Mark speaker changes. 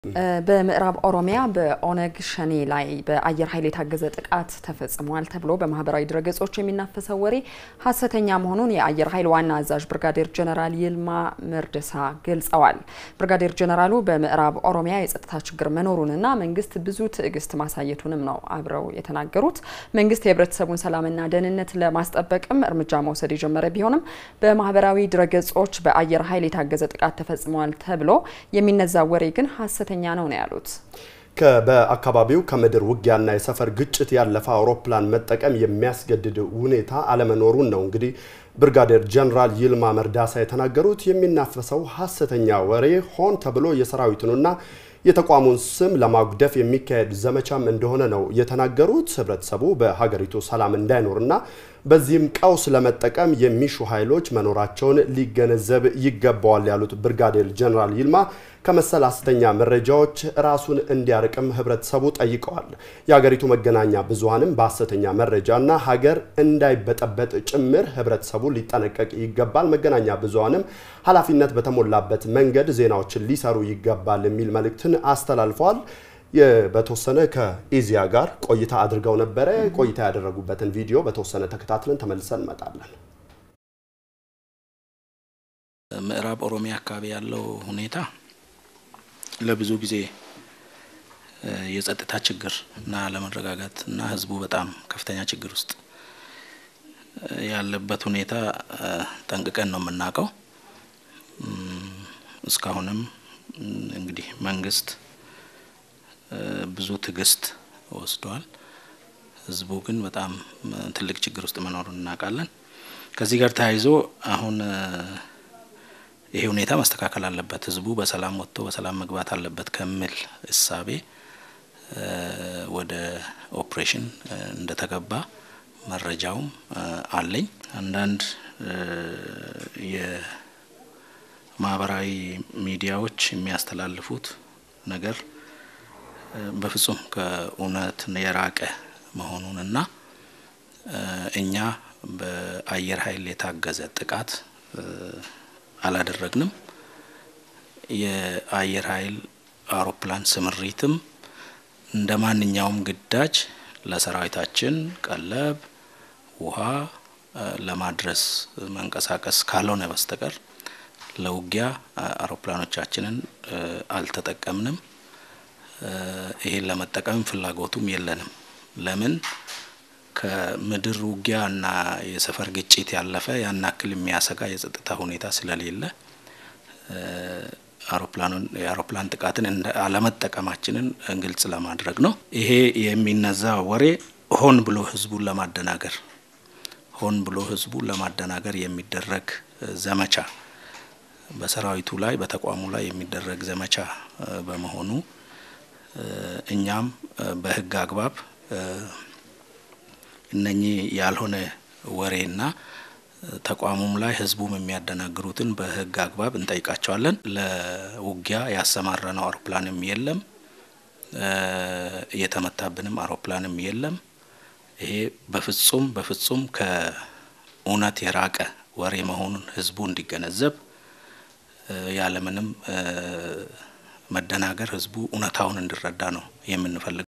Speaker 1: በምዕራብ ኦሮሚያ በኦነግ ሸኔ ላይ በአየር ኃይል የታገዘ ጥቃት ተፈጽሟል ተብሎ በማህበራዊ ድረገጾች የሚናፈሰው ወሬ ሐሰተኛ መሆኑን የአየር ኃይል ዋና አዛዥ ብርጋዴር ጀነራል ይልማ መርደሳ ገልጸዋል። ብርጋዴር ጀነራሉ በምዕራብ ኦሮሚያ የጸጥታ ችግር መኖሩንና መንግስት ብዙ ትዕግስት ማሳየቱንም ነው አብረው የተናገሩት። መንግስት የህብረተሰቡን ሰላምና ደህንነት ለማስጠበቅም እርምጃ መውሰድ የጀመረ ቢሆንም በማህበራዊ ድረገጾች በአየር ኃይል የታገዘ ጥቃት ተፈጽሟል ተብሎ የሚነዛው ወሬ ግን ሐሰተኛ ነው ያሉት።
Speaker 2: በአካባቢው ከምድር ውጊያና የሰፈር ግጭት ያለፈ አውሮፕላን መጠቀም የሚያስገድድ ሁኔታ አለመኖሩን ነው እንግዲህ ብርጋዴር ጀነራል ይልማ መርዳሳ የተናገሩት። የሚናፈሰው ሐሰተኛ ወሬ ሆን ተብሎ የሰራዊቱንና የተቋሙን ስም ለማጉደፍ የሚካሄድ ዘመቻም እንደሆነ ነው የተናገሩት። ህብረተሰቡ በሀገሪቱ ሰላም እንዳይኖርና በዚህም ቀውስ ለመጠቀም የሚሹ ኃይሎች መኖራቸውን ሊገነዘብ ይገባዋል ያሉት ብርጋዴር ጀነራል ይልማ ከመሰል ሐሰተኛ መረጃዎች ራሱን እንዲያርቅም ህብረተሰቡ ጠይቀዋል። የሀገሪቱ መገናኛ ብዙሃንም በሐሰተኛ መረጃና ሀገር እንዳይበጠበጥ ጭምር ህብረተሰቡ ሊጠነቀቅ ይገባል። መገናኛ ብዙሃንም ኃላፊነት በተሞላበት መንገድ ዜናዎችን ሊሰሩ ይገባል የሚል መልእክትን አስተላልፈዋል። በተወሰነ ከኢዚያ ጋር ቆይታ አድርገው ነበር። ቆይታ ያደረጉበትን ቪዲዮ በተወሰነ ተከታትለን ተመልሰን እንመጣለን።
Speaker 3: ምዕራብ ኦሮሚያ አካባቢ ያለው ሁኔታ ለብዙ ጊዜ የጸጥታ ችግር እና ለመረጋጋት እና ህዝቡ በጣም ከፍተኛ ችግር ውስጥ ያለበት ሁኔታ ጠንቅቀን ነው የምናውቀው። እስካሁንም እንግዲህ መንግስት ብዙ ትዕግስት ወስዷል። ህዝቡ ግን በጣም ትልቅ ችግር ውስጥ መኖሩን እናውቃለን። ከዚህ ጋር ተያይዞ አሁን ይሄ ሁኔታ መስተካከል አለበት፣ ህዝቡ በሰላም ወጥቶ በሰላም መግባት አለበት ከሚል እሳቤ ወደ ኦፕሬሽን እንደተገባ መረጃውም አለኝ። አንዳንድ የማህበራዊ ሚዲያዎች የሚያስተላልፉት ነገር በፍጹም ከእውነት የራቀ መሆኑንና እኛ በአየር ኃይል የታገዘ ጥቃት አላደረግንም። የአየር ኃይል አውሮፕላን ስምሪትም እንደማንኛውም ግዳጅ ለሰራዊታችን ቀለብ ውሃ ለማድረስ መንቀሳቀስ ካልሆነ በስተቀር ለውጊያ አውሮፕላኖቻችንን አልተጠቀምንም። ይሄን ለመጠቀም ፍላጎቱም የለንም። ለምን ከምድር ውጊያና የሰፈር ግጭት ያለፈ ያናክል የሚያሰጋ የጸጥታ ሁኔታ ስለሌለ የአውሮፕላን ጥቃትን አለመጠቀማችንን ግልጽ ለማድረግ ነው። ይሄ የሚነዛ ወሬ ሆን ብሎ ህዝቡን ለማደናገር የሚደረግ ዘመቻ በሰራዊቱ ላይ በተቋሙ ላይ የሚደረግ ዘመቻ በመሆኑ እኛም በህግ አግባብ እነኚህ ያልሆነ ወሬና ተቋሙም ላይ ህዝቡም የሚያደናግሩትን በህግ አግባብ እንጠይቃቸዋለን። ለውጊያ ያሰማራነው አውሮፕላንም የለም፣ የተመታብንም አውሮፕላንም የለም። ይሄ በፍጹም ከእውነት የራቀ ወሬ መሆኑን ህዝቡ እንዲገነዘብ ያለምንም መደናገር ህዝቡ እውነታውን እንዲረዳ ነው የምንፈልገው።